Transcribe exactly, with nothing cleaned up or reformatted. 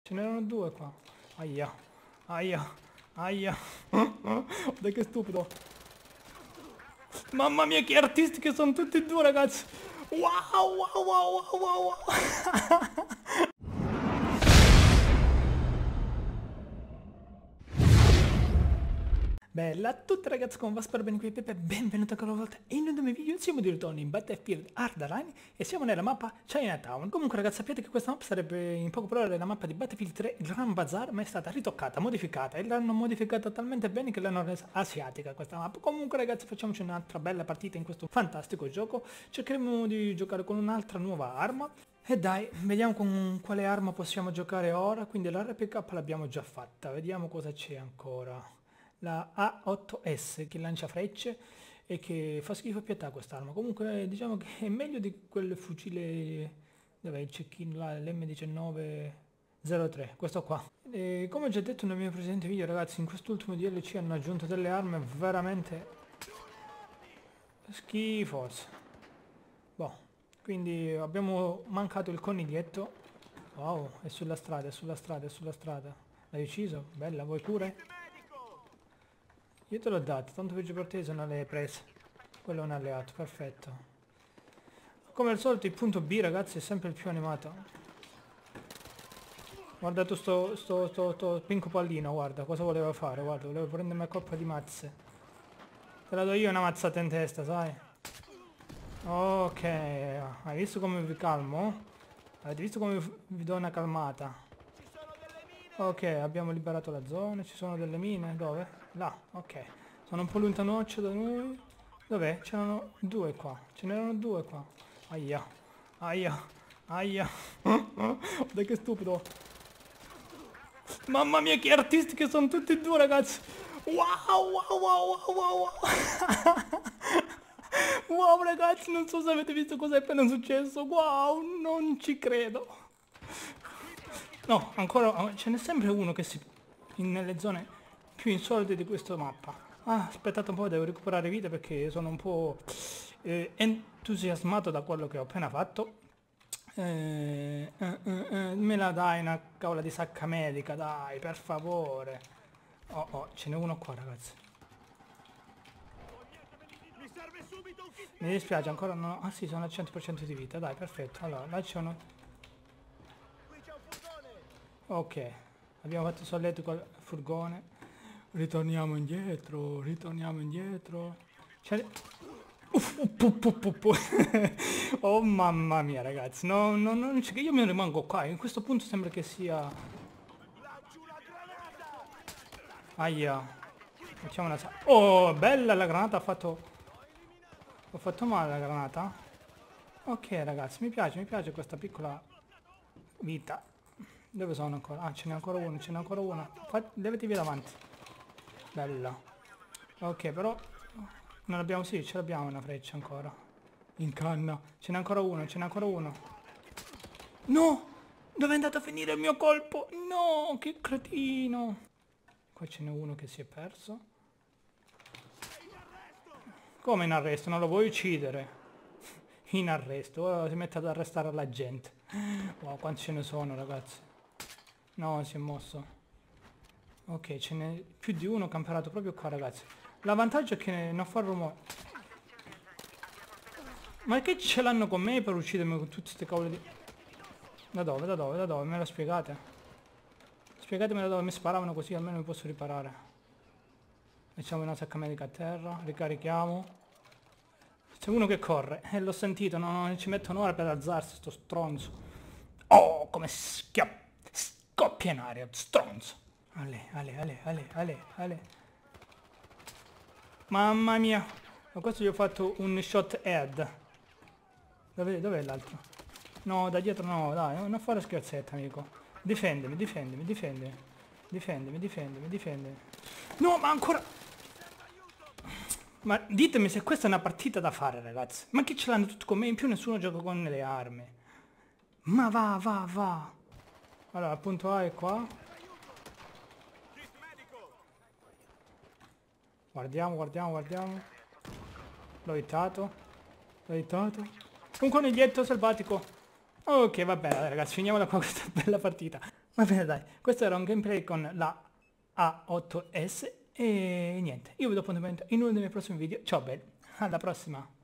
Ce n'erano due qua. Aia, aia, aia. Guarda che stupido. Mamma mia, che artisti che sono tutti e due, ragazzi. Wow, wow, wow, wow, wow. Bella a tutti ragazzi, come va? Spero bene qui Pepe, benvenuti ancora una volta in un nuovo video. Siamo di ritorno in Battlefield Hardline e siamo nella mappa Chinatown. Comunque ragazzi, sapete che questa mappa sarebbe in poche parole la mappa di Battlefield tre Grand Bazaar, ma è stata ritoccata, modificata e l'hanno modificata talmente bene che l'hanno resa asiatica questa mappa. Comunque ragazzi, facciamoci un'altra bella partita in questo fantastico gioco. Cercheremo di giocare con un'altra nuova arma. E dai, vediamo con quale arma possiamo giocare ora. Quindi l'R P K l'abbiamo già fatta, vediamo cosa c'è ancora. La A otto S che lancia frecce e che fa schifo a pietà quest'arma. Comunque diciamo che è meglio di quel fucile, dov'è il cecchino là, l'M diciannove zero tre, questo qua. E come ho già detto nel mio precedente video ragazzi, in quest'ultimo D L C hanno aggiunto delle armi veramente schifose. Boh, quindi abbiamo mancato il coniglietto. Wow, è sulla strada, è sulla strada, è sulla strada. L'hai ucciso? Bella, vuoi pure? Io te l'ho dato, tanto peggio per te se non le hai prese. Quello è un alleato, perfetto. Come al solito il punto B ragazzi è sempre il più animato. Guarda tu sto, sto, sto, sto pinco pallino, guarda, cosa voleva fare, guarda, voleva prendermi a coppa di mazze. Te la do io una mazzata in testa, sai? Ok, hai visto come vi calmo? Avete visto come vi do una calmata? Ok, abbiamo liberato la zona, ci sono delle mine, dove? Là, ok. Sono un po' lontanoccio da noi. Dov'è? C'erano due qua, ce n'erano due qua. Aia, aia, aia. Guarda che stupido. Mamma mia, che artisti che sono tutti e due, ragazzi. Wow, wow, wow, wow, wow, wow. Wow, ragazzi, non so se avete visto cosa è appena successo. Wow, non ci credo. No, ancora, ce n'è sempre uno che si... In, nelle zone più insolite di questa mappa. Ah, aspettate un po', devo recuperare vita perché sono un po' eh, entusiasmato da quello che ho appena fatto. Eh, eh, eh, eh, me la dai una cavola di sacca medica, dai, per favore. Oh, oh, ce n'è uno qua, ragazzi. Mi dispiace, ancora non ho... Ah sì, sono al cento per cento di vita, dai, perfetto. Allora, là c'è uno... Ok, abbiamo fatto solletico al furgone. Ritorniamo indietro, ritorniamo indietro. Uff, uff, uff, uff, uff. Oh mamma mia ragazzi, no, no, non c'è che io mi rimango qua. In questo punto sembra che sia... Aia. Facciamo una... Oh, bella la granata, ha fatto... Ho fatto male la granata? Ok ragazzi, mi piace, mi piace questa piccola vita. Dove sono ancora? Ah, ce n'è ancora uno, ce n'è ancora uno. Levetevi davanti. Bella. Ok, però... Non abbiamo... Sì, ce l'abbiamo una freccia ancora. In canna. Ce n'è ancora uno, ce n'è ancora uno. No! Dove è andato a finire il mio colpo? No, che cretino. Qua ce n'è uno che si è perso. Come in arresto? Non lo vuoi uccidere? In arresto. Ora si mette ad arrestare la gente. Wow, quanti ce ne sono, ragazzi. No, si è mosso. Ok, ce n'è più di uno camperato proprio qua, ragazzi. L'avvantaggio è che non fa rumore. Ma che ce l'hanno con me per uccidermi con tutte queste cavole di... Da dove, da dove, da dove? Me lo spiegate? Spiegatemi da dove mi sparavano così almeno mi posso riparare. Mettiamo una sacca medica a terra, ricarichiamo. C'è uno che corre, e eh, l'ho sentito, no, non ci metto un'ora per alzarsi, sto stronzo. Oh, come schiaffo. Scoppia in aria, stronzo. Ale, ale, ale, ale, ale, ale. Mamma mia. Ma questo gli ho fatto un shot head. Dov'è, dov'è l'altro? No, da dietro no, dai, non fare scherzetta, amico. Difendimi, difendimi, difendimi. Difendimi, difendimi, difendimi. No, ma ancora... Ma ditemi se questa è una partita da fare, ragazzi. Ma che ce l'hanno tutti con me? In più nessuno gioca con le armi. Ma va, va, va. Allora, il punto A è qua. Guardiamo, guardiamo, guardiamo. L'ho hittato. L'ho hittato. Un coniglietto selvatico. Ok, va bene, ragazzi, finiamola qua questa bella partita. Va bene dai, questo era un gameplay con la A otto S e niente, io vi do appuntamento in uno dei miei prossimi video. Ciao belli, alla prossima!